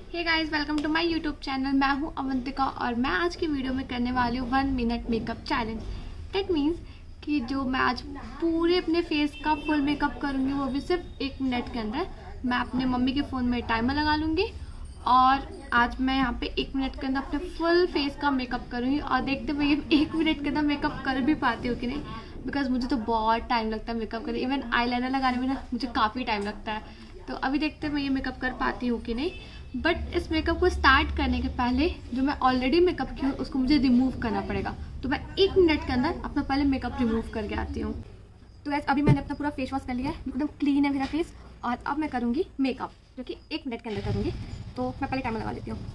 Hey guys, welcome to my YouTube channel. मैं हूं अवंतिका और मैं आज की वीडियो में करने वाली हूँ 1 minute makeup challenge. That means कि जो मैं आज पूरे अपने फेस का फुल मेकअप करूँगी वो भी सिर्फ 1 मिनट के अंदर। मैं अपने मम्मी के फ़ोन में टाइमर लगा लूँगी और आज मैं यहाँ पे 1 मिनट के अंदर अपने फुल फेस का मेकअप करूँगी और देखते मैं ये 1 मिनट के अंदर मेकअप कर भी पाती हूँ कि नहीं, बिकॉज मुझे तो बहुत टाइम लगता है मेकअप करने। इवन आईलाइनर लगाने में ना मुझे काफ़ी टाइम लगता है। तो अभी देखते हैं मैं ये मेकअप कर पाती हूँ कि नहीं। बट इस मेकअप को स्टार्ट करने के पहले जो मैं ऑलरेडी मेकअप की हूँ उसको मुझे रिमूव करना पड़ेगा। तो मैं 1 मिनट के अंदर अपना पहले मेकअप रिमूव करके आती हूँ। तो गाइस अभी मैंने अपना पूरा फेस वॉश कर लिया है, एकदम क्लीन है मेरा फेस। और अब मैं करूँगी मेकअप जो कि 1 मिनट के अंदर करूँगी। तो मैं पहले टाइमर लगा लेती हूँ।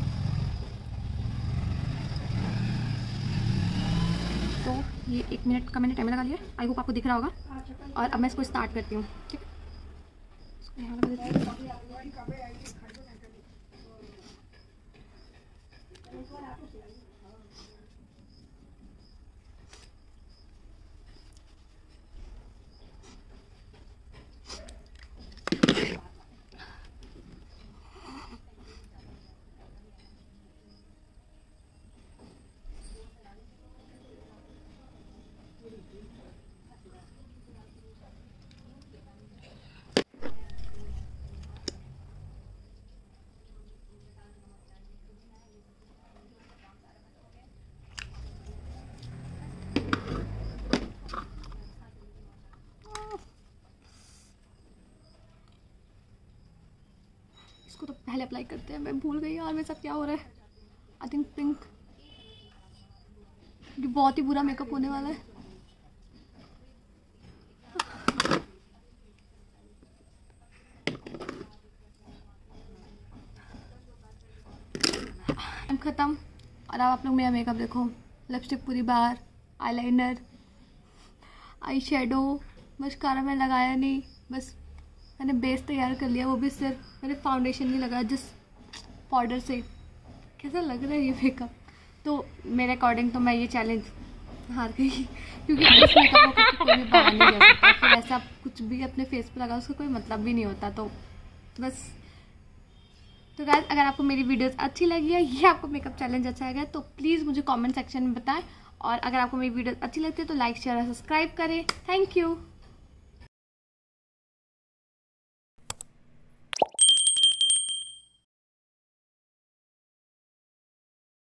तो ये 1 मिनट का मैंने टाइमर लगा लिया। आई होप आपको दिख रहा होगा। और अब मैं इसको स्टार्ट करती हूँ। ठीक है, यहाँ लगा देती हूँ। इसको तो पहले अप्लाई करते हैं। मैं भूल गई यार मेरे साथ क्या हो रहा है। I think pink. ये बहुत ही बुरा मेकअप होने वाला है। खत्म। और अब आप लोग मेरा मेकअप देखो। लिपस्टिक पूरी बाहर, आईलाइनर, आई शेडो, मस्कारा मैंने लगाया नहीं, बस मैंने बेस तैयार कर लिया, वो भी सिर्फ मैंने फाउंडेशन नहीं लगाया, जस्ट पाउडर से। कैसा लग रहा है ये मेकअप? तो मेरे अकॉर्डिंग तो मैं ये चैलेंज हार गई, क्योंकि इस मेकअप को कोई भी बाहर नहीं जा सकता। फिर ऐसा कुछ भी अपने फेस पर लगा उसका कोई मतलब भी नहीं होता। तो बस। तो गाइस अगर आपको मेरी वीडियोस अच्छी लगी है, ये आपको मेकअप चैलेंज अच्छा लगा तो प्लीज़ मुझे कमेंट सेक्शन में बताएं। और अगर आपको मेरी वीडियोस अच्छी लगती है तो लाइक शेयर और सब्सक्राइब करें। Thank you.